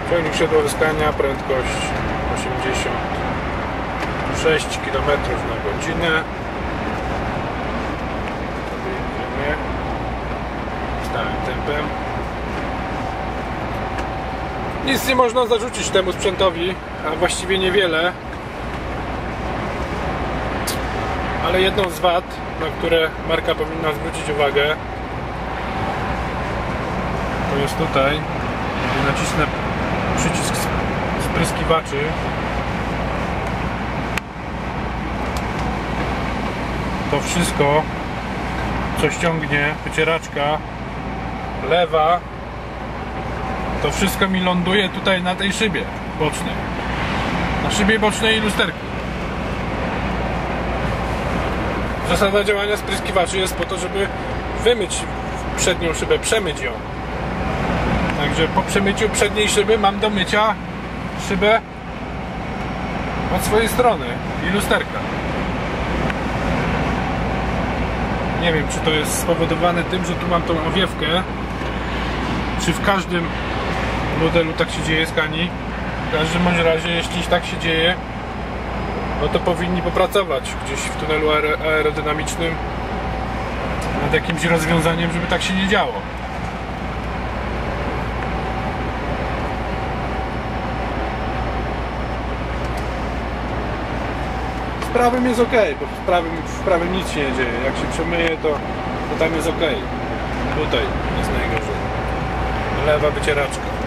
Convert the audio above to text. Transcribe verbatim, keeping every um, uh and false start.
Ciągnik siodłowyskania, prędkość osiemdziesiąt sześć kilometrów na godzinę. Stałym tempem. Nic nie można zarzucić temu sprzętowi, a właściwie niewiele. Ale jedną z wad, na które marka powinna zwrócić uwagę, to jest tutaj, gdy nacisnę przycisk spryskiwaczy, to wszystko, co ściągnie wycieraczka lewa, to wszystko mi ląduje tutaj na tej szybie bocznej, na szybie bocznej i lusterku. Zasada działania spryskiwaczy jest po to, żeby wymyć przednią szybę, przemyć ją. Także po przemyciu przedniej szyby mam do mycia szybę od swojej strony i lusterka. Nie wiem, czy to jest spowodowane tym, że tu mam tą owiewkę, czy w każdym modelu tak się dzieje, Scanii. W każdym bądź razie, jeśli tak się dzieje, no to powinni popracować gdzieś w tunelu aerodynamicznym nad jakimś rozwiązaniem, żeby tak się nie działo. Z prawym jest ok, bo w prawym, w prawym nic się nie dzieje. Jak się przemyje, to, to tam jest ok. Tutaj jest najgorzej. Lewa wycieraczka.